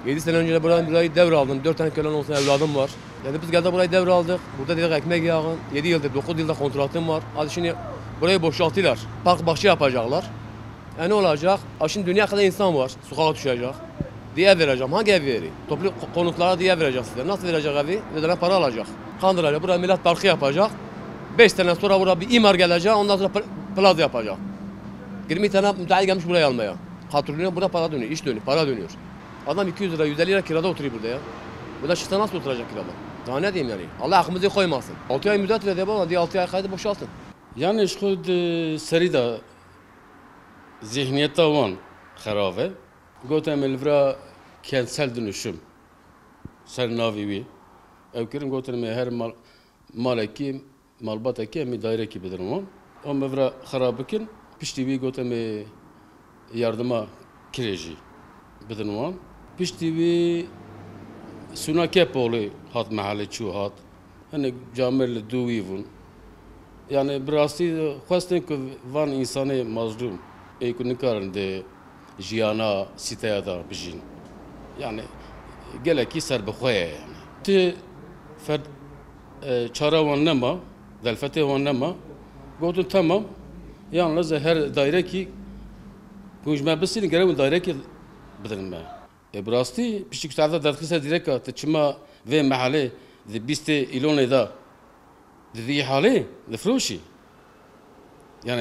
7 sene önce burayı devraldım. 4 tane kölen olsun evladım var. Dedi biz geldik burayı devraldık. Burada dedik ekmek yağın. 7 yıldır 9 yılda kontratım var. Hadi şimdi burayı boşalttılar. Park bahçe yapacaklar. Ne olacak? Şimdi dünya kadar insan var. Sokağa düşecek. Diye vereceğim. Hangi ev vereyim? Toplu konutlara diye verecek size. Nasıl verecek evi? Ödenen para alacak. Kandıracak. Buraya millet parkı yapacak. 5 sene sonra buraya bir imar gelecek. Ondan sonra plaza yapacak. 20 tane müteahhit gelmiş buraya almaya. Hatırlıyor, burada para dönüyor, iş dönüyor, para dönüyor. Adam 200 lira, 150 lira kirada oturuyor burada ya. Burada çıksa nasıl oturacak kirada? Daha ne diyeyim yani? Allah aklımızı koymasın. 6 ay müddet verdi bana diye 6 ay kaydı boşaltın. Yani şu serida zihniyette olan xarabe. Gotem elvra kentsel dönüşüm. Ser navivi. Evkirin gotem her maleki, malbataki mi daireki bedirim. O mevra xarabekin piştivi gotem yardıma kireci bedirim. Piştivi sunakep oğlu hat mahalle çu hat. Hani camel duvivun. Yani birası xwestin ku van insanı mazlum ekonomik de jiyana siteye da bijin. Yani geleki serbexoya yani. Ti ferd çara wan nema, delfete wan nema. Gotun tamam. Yalnız her daire ki kujma besin gerek daire ki bidirme. Birası pişik saada dadkisa direka çima ve mahalle de biste ilone da ذي حالي الفروشي يعني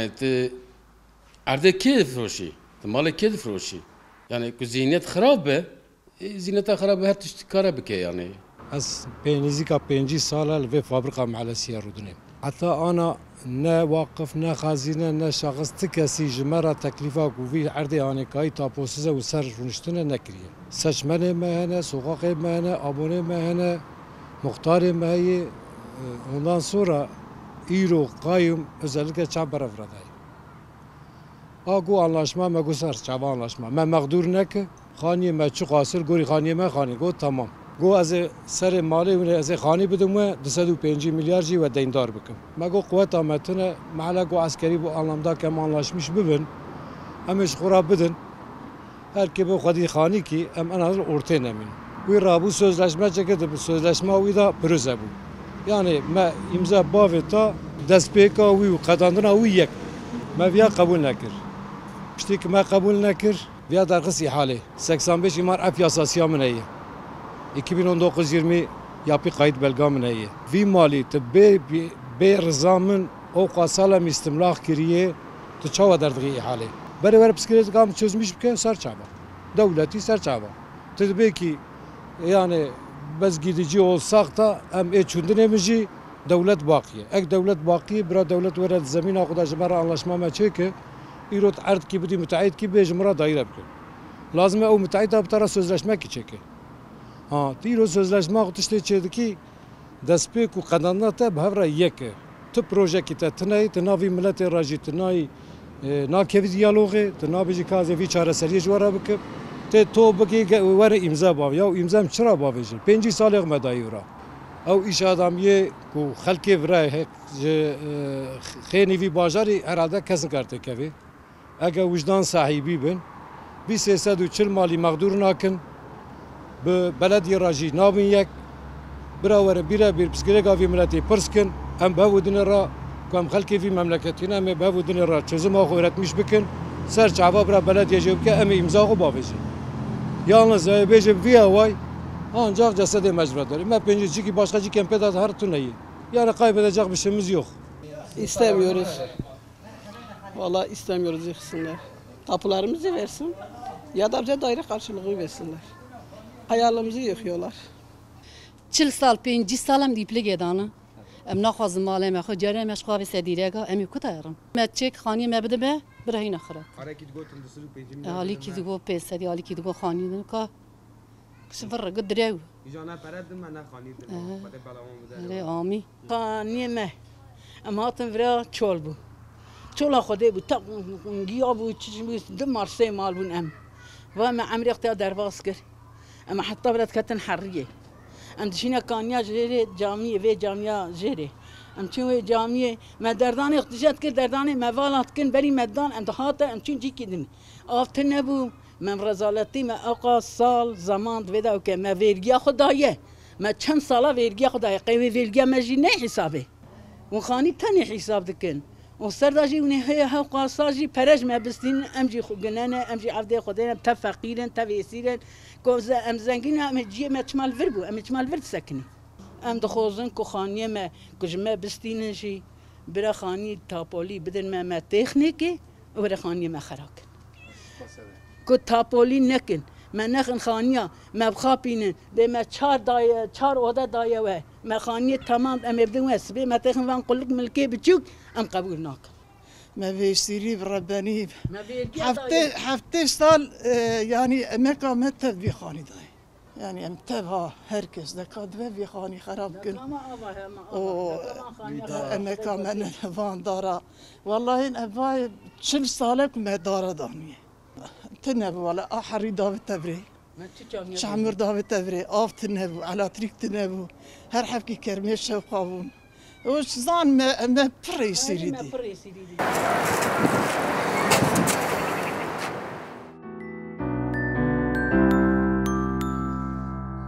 عرضه كيف فروشي مالك كيف فروشي يعني كزينات خرابه زينتها خرابه هر تشتكاره بك يعني از بينيزيكا بينجي سالة في فابريكا على سيارودني حتى انا نا واقف نا خزينه نا شخص تكسي جمره تكلفه وفي عرضي يعني كاي تابوسزه وسر رونشتنا نكريه سچمنه ما هنا سوقاق ما هنا ابونه ما هنا مختار ما هي ondan sonra İro, Kayyum özellikle Çabara vradayım. Agu anlaşma me gusar çaba anlaşma. Me mağdur neke khaniye me çu qasir gori khaniye me khani go tamam. Go az ser mali ve az khani bidum 205 milyar ji ve deyndar bikim. Me go kuvvet ametine mahala go askeri bu anlamda kem anlaşmış bibin. Emiş xura bidin. Her ki bu xadi khani ki em anazır ortaya nemin. Bu rabu sözleşme çekedi bu sözleşme o da pürüze bu. Yani me imza baveta destpêka wî û qedandina wî yek me viya qebûl nekir. Piştî ki me qebûl nekir viya derxist îhalê 85 îmar ev yasasiya min heye 2019-20 yapî qayît belga min heye. Vî malî tu bê riza min o qasala me istimlax kiriye tu çawa derdixî îhalê. Berê were psikîrêtika çözmüş bike ser çaba. Dewletî ser çaba. Tu dibê ki yani bes gidici olsak da em çundine miji devlet bakiye. Ek devlet bakiye bira devlet vere zemina kuda jmara anlaşma me çeke irot ard ki bidi müteahhit ki be jmara daire bikin. Lazım o müteahhit abtara sözleşme ki çeke. Ha tiro sözleşme kutişte çediki despek ku qadanda te bhavra yeke. Tu proje ki te tnai tnavi millet raji tnai na kevi diyaloge tnavi jikaze vi çareseriye jwara bike. Te to baki were imza bav ya imzam çira bavejin 5 salig medayura ew iş adamiye ku xelkê vira xênî vî bajarî herhalde kesin karte kevê ege wijdan sahibî bin 340 malî mexdûr nakin bi belediye ra jî nabin yek bira were birebir psikêrêka vî miletê pirskin em bevudine ra ku em xelkê vî memleketîne em ê bevudine ra çözüma xwe üretmiş bikin ser çava bira belediye jê bike em ê imza xwe bavêjin. Yalnız bejim viya vay ancak cesedi mecbur ederim. Ben pencere ki başkacı kempede her türlü. Yani kaybedecek bir şeyimiz yok. İstemiyoruz. Vallahi istemiyoruz yıksınlar. Tapularımızı versin ya da bize daire karşılığı versinler. Hayalimizi yıkıyorlar. 40 sal 50 salım dipli gedana. Em naxwazim malê me xwe cerê me ji xwe sedîreka em ê ku dayirin. Me çêk xaniyê me bidibe birehîne xirab. Alîkî digo pêsedî alîkî digo xanî din ka sıfır gid direw. Erê amî. Xaniyê me em hatin vira çol bû. Çola xwedê bû te giya bû çi bû di marsê mal bûn em. Ve me emrê te derbas kir. Em heta bira diketin herriyê. Em dişîne kaniya jêrê camiyê vê camiya jêrê. ام چون جامعه ما دردان اقتصاد کرد دردان موالات کن بری مدان ام دهات ام چون جی کدن آفت نبو من رزالتی ما آقا سال زمان دویده که ما ویرگیا خدایه ما چند ساله ویرگیا خدایه قوی ویرگیا مجی نه حسابه و خانی تنی حساب دکن و سرداجی ونه ها قاساجی پرج ما بستین امجی خگنانه امجی عبده خدایه تا فقیرن تا ویسیرن کوز ام زنگین ام جی ما چمال وربو ام چمال ورد سکنی ام دخوزن کو خانیه ما کجمه بستینن شی برا خانی تاپولی بدن ما تکنیکی و برا خانیه ما خراک کو تاپولی نکن ما نخن خانیه ما بخابینن به ما چهار اوده دایه و ما خانیه تمام ام بدون وسبه ما تخن وان قلق ملکی بچوک ام قبول ناکن ما بيشتري برباني ما بيرجع هفته سال يعني امريكا متى بيخاني داي يعني امتبها هركز دكاد بيخاني خراب كن امريكا من فان دارا والله ان اباي شل سالك ما دارا داني تنب ولا احري داوت تبري شعمر داوت تبري اف تنب على طريق تنب هر حبكي كرميش شوقاون وش زان ما بري سيريدي